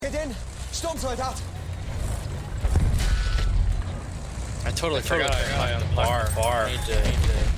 Get in! Sturmsoldat! I totally forgot I had the bar. I need to